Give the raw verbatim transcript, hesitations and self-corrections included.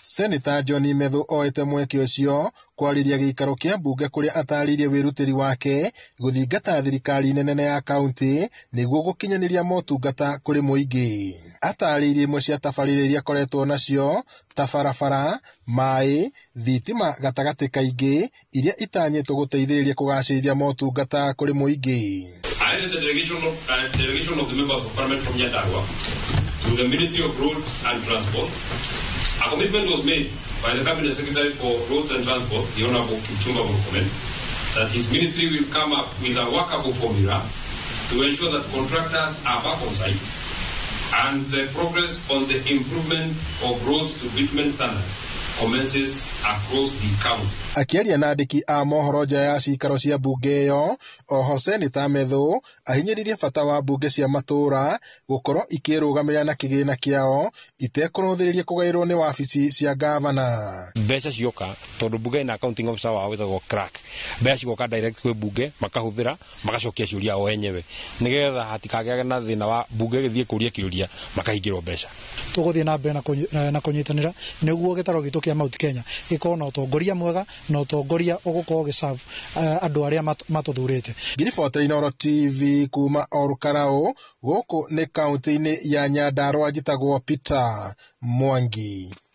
Senator John Methu oete mweke ucio kwariria gikaro kia mbunge kuria ataririe wirutiri wake guthingata thirikari nene ya kaunti niguo gukinyaniria motungata kuri muingi. Ataririe imwe cia tabarĩra iria akoretwo nacio ta barabara, mai, thitima gatagati kaingi iria itanyitwo guteithĩrĩria kugacĩrithia motungata kuri muingi. I read the delegation of, uh, delegation of the members of parliament from Nyandarua to the Ministry of Road and Transport. A commitment was made by the Cabinet Secretary for Roads and Transport, the Honorable Kipchumba Murkomen, that his ministry will come up with a workable formula to ensure that contractors are back on site and the progress on the improvement of roads to bitumen standards commences across the county. Akiaria na andĩki a mohoro nja ya cikaro cia mbunge ĩyo, oho Senator Methu ahinyĩrĩirie bata wa mbunge cia matũra gũkorwo ikĩrũgamĩrĩra na kĩgĩna kĩao itekũrũthĩrĩria kũgaĩrwo nĩ wabici cia gavana. Mbeca cioka tondũ mbunge na accounting officer wao wĩtagwo crack. Mbeca cigoka direct kwĩ mbunge makahũthĩra magacokia ciũria o enyewe nĩgetha hatikagĩage na thĩna wa mbunge gĩthiĩ kũria kĩũria makahingĩrwo mbeca. Tũgũthiĩ na mbere na kũnyitanĩra nĩguo gĩtaro gitũ kĩa Mount Kenya gĩkorwo na ũtongoria mwega na ũtongoria ũgũkorwo gĩserve andũ arĩa matũthurĩte. Ngiriboti Inooro T V kuma Olkarau gũkũ nĩ kaunti-inĩ ya Nyandarua njĩtagwo Peter Mwangi.